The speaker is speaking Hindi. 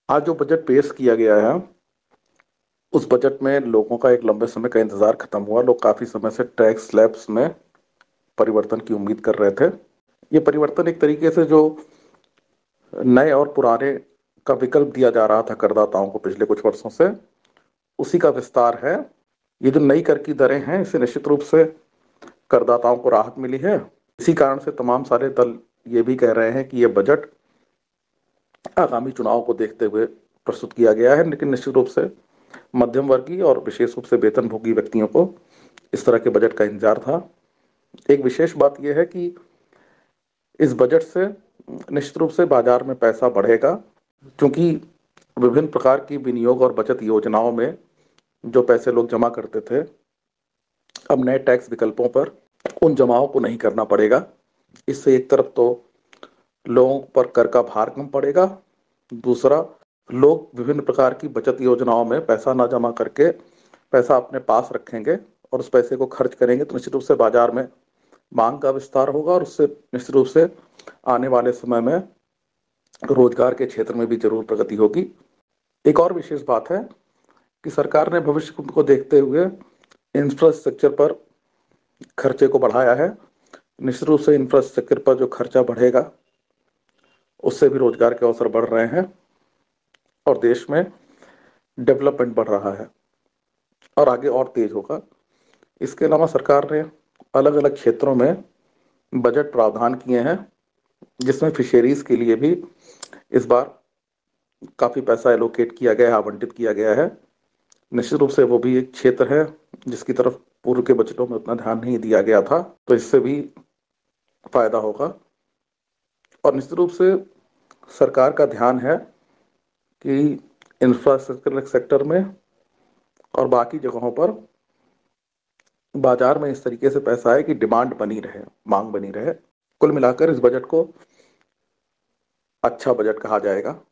आज जो बजट पेश किया गया है, उस बजट में लोगों का एक लंबे समय का इंतजार खत्म हुआ। लोग काफी समय से टैक्स स्लैब्स में परिवर्तन की उम्मीद कर रहे थे। ये परिवर्तन एक तरीके से जो नए और पुराने का विकल्प दिया जा रहा था करदाताओं को पिछले कुछ वर्षों से, उसी का विस्तार है। ये जो नई कर की दरें हैं, इससे निश्चित रूप से करदाताओं को राहत मिली है। इसी कारण से तमाम सारे दल ये भी कह रहे हैं कि ये बजट आगामी चुनाव को देखते हुए प्रस्तुत किया गया है, लेकिन निश्चित रूप से मध्यम वर्गीय और विशेष रूप से वेतनभोगी व्यक्तियों को इस तरह के बजट का इंतजार था। एक विशेष बात यह है कि इस बजट से निश्चित रूप से बाजार में पैसा बढ़ेगा, क्योंकि विभिन्न प्रकार की विनियोग और बचत योजनाओं में जो पैसे लोग जमा करते थे, अब नए टैक्स विकल्पों पर उन जमाओं को नहीं करना पड़ेगा। इससे एक तरफ तो लोगों पर कर का भार कम पड़ेगा, दूसरा लोग विभिन्न प्रकार की बचत योजनाओं में पैसा ना जमा करके पैसा अपने पास रखेंगे और उस पैसे को खर्च करेंगे, तो निश्चित रूप से बाजार में मांग का विस्तार होगा और उससे निश्चित रूप से आने वाले समय में रोजगार के क्षेत्र में भी जरूर प्रगति होगी। एक और विशेष बात है कि सरकार ने भविष्य को देखते हुए इंफ्रास्ट्रक्चर पर खर्चे को बढ़ाया है। निश्चित रूप से इंफ्रास्ट्रक्चर पर जो खर्चा बढ़ेगा, उससे भी रोजगार के अवसर बढ़ रहे हैं और देश में डेवलपमेंट बढ़ रहा है और आगे और तेज होगा। इसके अलावा सरकार ने अलग अलग क्षेत्रों में बजट प्रावधान किए हैं, जिसमें फिशरीज के लिए भी इस बार काफी पैसा एलोकेट किया गया है, आवंटित किया गया है। निश्चित रूप से वो भी एक क्षेत्र है जिसकी तरफ पूर्व के बजटों में उतना ध्यान नहीं दिया गया था, तो इससे भी फायदा होगा। और निश्चित रूप से सरकार का ध्यान है कि इंफ्रास्ट्रक्चर सेक्टर में और बाकी जगहों पर बाजार में इस तरीके से पैसा आए कि डिमांड बनी रहे, मांग बनी रहे। कुल मिलाकर इस बजट को अच्छा बजट कहा जाएगा।